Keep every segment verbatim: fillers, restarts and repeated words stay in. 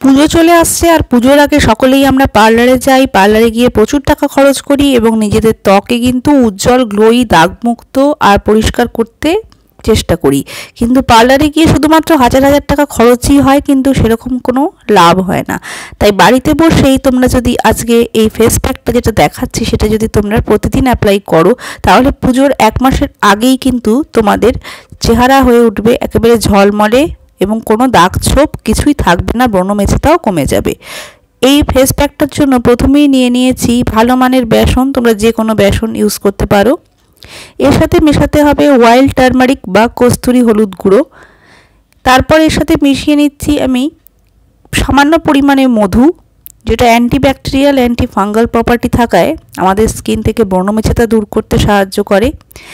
পুজো চলে আসছে আর পুজোর আগে সকলেই আমরা পার্লারে যাই, পার্লারে গিয়ে প্রচুর টাকা খরচ করি এবং নিজেদের ত্বকে কিন্তু উজ্জ্বল গ্লোই দাগমুক্ত আর পরিষ্কার করতে চেষ্টা করি। কিন্তু পার্লারে গিয়ে শুধুমাত্র হাজার হাজার টাকা খরচই হয়, কিন্তু সেরকম কোনো লাভ হয় না। তাই বাড়িতে বসেই তোমরা যদি আজকে এই ফেস প্যাকটা যেটা দেখাচ্ছি সেটা যদি তোমরা প্রতিদিন অ্যাপ্লাই করো, তাহলে পুজোর এক মাসের আগেই কিন্তু তোমাদের চেহারা হয়ে উঠবে একেবারে ঝলমলে এবং কোনো দাগ ছোপ কিছুই থাকবে না, ব্রণমেছেতাও কমে যাবে। এই ফেস প্যাকটার জন্য প্রথমেই নিয়ে নিয়েছি ভালো মানের বেসন, তোমরা যে কোনো বেসন ইউজ করতে পারো। এর সাথে মেশাতে হবে ওয়াইল্ড টারমারিক বা কস্তুরি হলুদ গুঁড়ো। তারপর এর সাথে মিশিয়ে নিচ্ছি আমি সামান্য পরিমাণে মধু, যেটা অ্যান্টিব্যাকটেরিয়াল অ্যান্টি ফাঙ্গাল প্রপার্টি থাকায় আমাদের স্কিন থেকে ব্রণমেছেতা দূর করতে সাহায্য করে।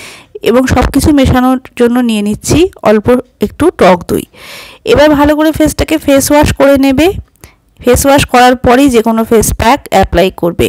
এবং সব কিছু মেশানোর জন্য নিয়ে নিচ্ছি অল্প একটু টক দই। এবার ভালো করে ফেসটাকে ফেস ওয়াশ করে নেবে। ফেস ওয়াশ করার পরেই যে কোনো ফেস প্যাক অ্যাপ্লাই করবে।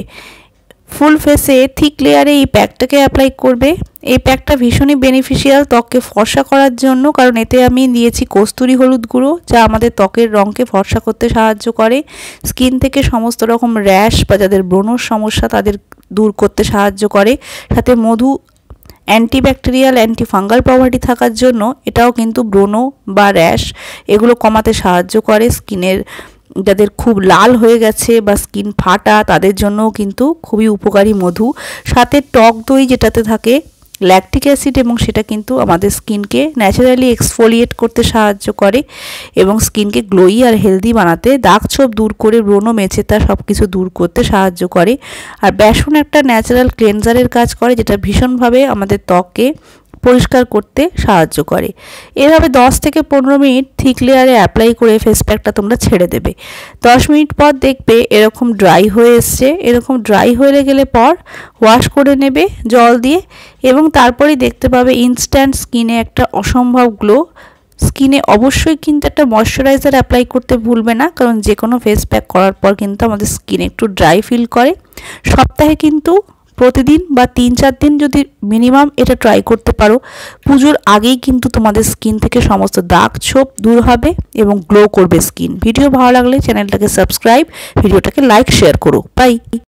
ফুল ফেসে থিক লেয়ারে এই প্যাকটাকে অ্যাপ্লাই করবে। এই প্যাকটা ভীষণই বেনিফিশিয়াল ত্বককে ফর্সা করার জন্য, কারণ এতে আমি দিয়েছি কস্তুরি হলুদ গুঁড়ো, যা আমাদের ত্বকের রঙকে ফর্সা করতে সাহায্য করে। স্কিন থেকে সমস্ত রকম র্যাশ বা যাদের ব্রণর সমস্যা তাদের দূর করতে সাহায্য করে। সাথে মধু অ্যান্টিব্যাকটেরিয়াল অ্যান্টি ফাঙ্গাল প্রপার্টি থাকার জন্য এটাও কিন্তু ব্রণ বা র্যাশ এগুলো কমাতে সাহায্য করে। স্কিনের যাদের খুব লাল হয়ে গেছে বা স্কিন ফাটা তাদের জন্যও কিন্তু খুবই উপকারী মধু। সাথে টক দই যেটাতে থাকে ল্যাকটিক অ্যাসিড, এবং সেটা কিন্তু আমাদের স্কিনকে ন্যাচারালি এক্সফোলিয়েট করতে সাহায্য করে এবং স্কিনকে গ্লোই আর হেলদি বানাতে, দাগ ছোপ দূর করে, ব্রণ মেছেতা সব কিছু দূর করতে সাহায্য করে। আর বেসন একটা ন্যাচারাল ক্লেনজারের কাজ করে, যেটা ভীষণভাবে আমাদের ত্বককে পরিষ্কার করতে সাহায্য করে। এভাবে দশ থেকে পনেরো মিনিট থিক লেয়ারে অ্যাপ্লাই করে ফেস প্যাকটা তোমরা ছেড়ে দেবে। দশ মিনিট পর দেখবে এরকম ড্রাই হয়ে এসছে। এরকম ড্রাই হয়ে গেলে পর ওয়াশ করে নেবে জল দিয়ে, এবং তারপরেই দেখতে পাবে ইনস্ট্যান্ট স্কিনে একটা অসম্ভব গ্লো। স্কিনে অবশ্যই কিন্তু একটা ময়শ্চারাইজার অ্যাপ্লাই করতে ভুলবে না, কারণ যে কোনো ফেস প্যাক করার পর কিন্তু আমাদের স্কিন একটু ড্রাই ফিল করে। সপ্তাহে কিন্তু প্রতিদিন বা তিন চার দিন যদি মিনিমাম এটা ট্রাই করতে পারো, পুজোর আগেই কিন্তু তোমাদের স্কিন থেকে সমস্ত দাগ ছোপ দূর হবে এবং গ্লো করবে স্কিন। ভিডিও ভালো লাগলে চ্যানেলটাকে সাবস্ক্রাইব, ভিডিওটাকে লাইক শেয়ার করো। বাই।